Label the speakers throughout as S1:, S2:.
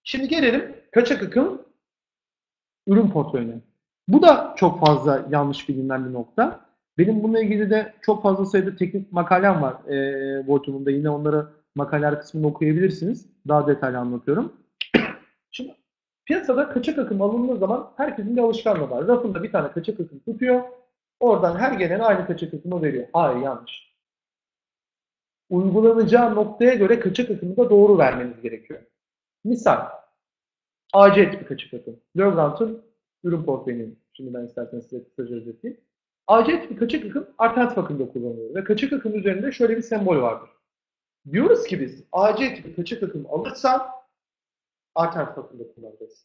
S1: Şimdi gelelim kaçak akım ürün portföyüne. Bu da çok fazla yanlış bilinen bir nokta. Benim bununla ilgili de çok fazla sayıda teknik makalem var Voitum'da. Yine onları makaleler kısmında okuyabilirsiniz. Daha detaylı anlatıyorum. Şimdi piyasada kaçak akım alındığı zaman herkesin bir alışkanlığı var. Rafında bir tane kaçak akım tutuyor. Oradan her gelen aynı kaçak akımı veriyor. Hayır, yanlış. Uygulanacağı noktaya göre kaçak akımı da doğru vermeniz gerekiyor. Misal, AC tipi kaçak akım. Legrand'ın ürün portföyünü şimdi ben isterseniz size kısaca özetleyeyim. AC tipi kaçak akım alternatif akımda kullanılıyor. Ve kaçak akım üzerinde şöyle bir sembol vardır. Diyoruz ki biz AC tipi kaçak akım alırsan alternatif akımda kullanacağız.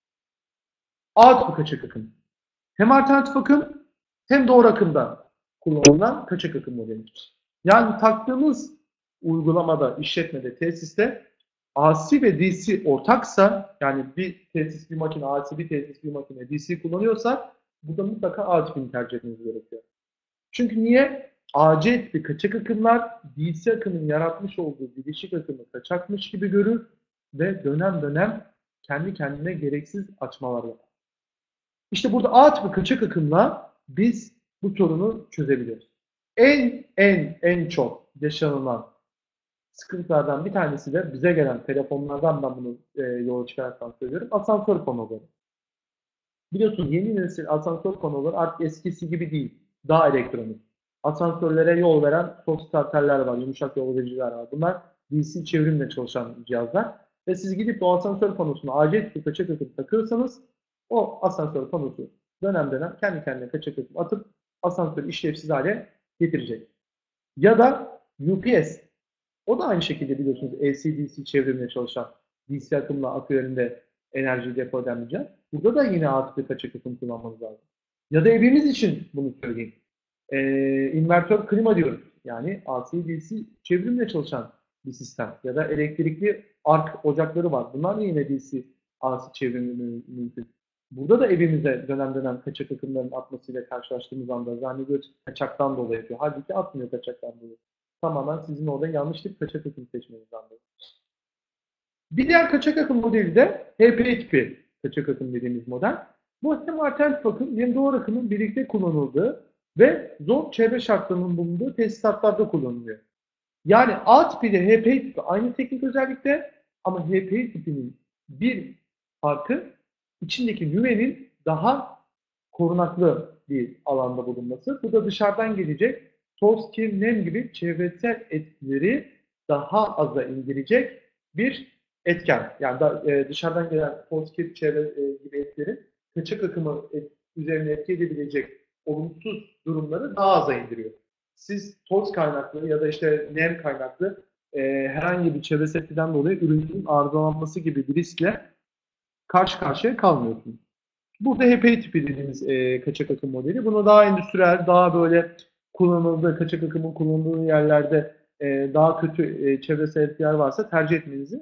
S1: A tipi kaçak akım. Hem alternatif akım hem doğru akımda kullanılan kaçak akım modelidir. Yani taktığımız uygulamada, işletmede, tesiste AC ve DC ortaksa, yani bir tesis bir makine AC, bir tesis bir makine DC kullanıyorsa burada mutlaka A tipini tercih etmeniz gerekiyor. Çünkü niye? AC tipi kaçak akımlar DC akımın yaratmış olduğu bileşik akımı kaçakmış gibi görür ve dönem dönem kendi kendine gereksiz açmalar yapar. İşte burada A tipi kaçak akımla biz bu sorunu çözebiliyoruz. En çok yaşanılan sıkıntılardan bir tanesi de bize gelen telefonlardan ben bunu yola çıkarak söylüyorum. Asansör panoları. Biliyorsunuz yeni nesil asansör panoları artık eskisi gibi değil. Daha elektronik. Asansörlere yol veren soft starterler var, yumuşak yol vericiler var. Bunlar DC çevrimle çalışan cihazlar. Ve siz gidip o asansör panosuna AC tipi kaçak akım takıyorsanız o asansör panosu dönem dönem kendi kendine kaçak akım atıp asansörü işlevsiz hale getirecek. Ya da UPS. O da aynı şekilde biliyorsunuz AC-DC çevrimle çalışan DC akımla akü yönünde enerji depo eden bir cihaz. Burada da yine A tipi kaçak akım kullanmanız lazım. Ya da evimiz için bunu söyleyeyim. İnvertör klima diyoruz. Yani AC-DC çevrimle çalışan bir sistem. Ya da elektrikli ark ocakları var. Bunlar da yine DC AC çevrimi mümkün. Burada da evimize dönem dönem kaçak akımların atmasıyla karşılaştığımız anda zannediyoruz kaçaktan dolayı yapıyor. Halbuki atmıyor kaçaktan dolayı. Tamamen sizin orada yanlış bir kaçak akım seçmenizden dolayı. Bir diğer kaçak akım modeli de HP tipi kaçak akım dediğimiz model. Bu hem alternatif akım hem doğru akımın birlikte kullanıldığı ve zor çevre şartlarının bulunduğu tesisatlarda kullanılıyor. Yani A tipi ile HP tipi aynı teknik özellikte ama HP tipinin bir farkı içindeki nüvenin daha korunaklı bir alanda bulunması. Bu da dışarıdan gelecek toz, kir, nem gibi çevresel etkileri daha aza indirecek bir etken. Yani dışarıdan gelen toz, kir, çevre gibi etkilerin kaçak akımı üzerine etki edebilecek olumsuz durumları daha aza indiriyor. Siz toz kaynaklı ya da işte nem kaynaklı herhangi bir çevresel etkiden dolayı ürünün arızalanması gibi bir riskle karşı karşıya kalmıyorsunuz. Burada HPI tipi dediğimiz kaçak akım modeli. Bunu daha endüstriyel, daha böyle kullanıldığı, kaçak akımın kullanıldığı yerlerde daha kötü çevresel etkiler varsa tercih etmenizi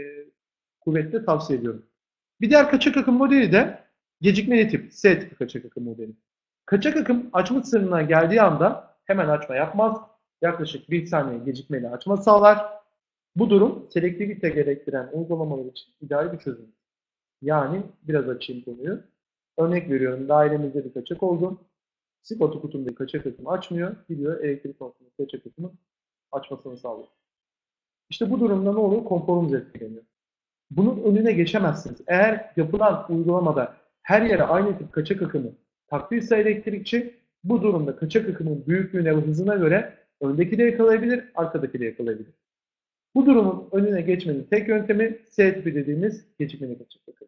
S1: kuvvetle tavsiye ediyorum. Bir diğer kaçak akım modeli de gecikmeli tip, S tipi kaçak akım modeli. Kaçak akım açma sınırına geldiği anda hemen açma yapmaz. Yaklaşık 1 saniye gecikmeli açma sağlar. Bu durum selektivite gerektiren uygulamalar için ideal bir çözüm. Yani biraz açayım konuyu. Örnek veriyorum, dairemizde bir kaçak oldu. Sigorta kutumda kaçak akımı açmıyor. Gidiyor elektrik konusunda kaçak akımı açmasını sağlıyor. İşte bu durumda ne oluyor? Konforumuz etkileniyor. Bunun önüne geçemezsiniz. Eğer yapılan uygulamada her yere aynı tip kaçak akımı taktıysa elektrikçi, bu durumda kaçak akımın büyüklüğüne ve hızına göre öndeki de yakalayabilir, arkadaki de yakalayabilir. Bu durumun önüne geçmenin tek yöntemi S tipi dediğimiz gecikmeli kaçak akım.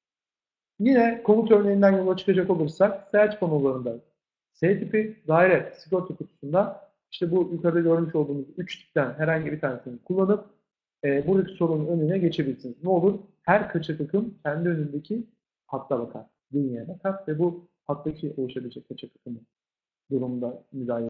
S1: Yine komut örneğinden yola çıkacak olursak seyahat konularında S tipi daire sigorta kutusunda işte bu yukarıda görmüş olduğumuz 3 tipten herhangi bir tanesini kullanıp buradaki sorunun önüne geçebilirsiniz. Ne olur? Her kaçak akım kendi önündeki hatta bakar, dünyaya bakar ve bu hattaki oluşabilecek kaçak akımı durumda müdahale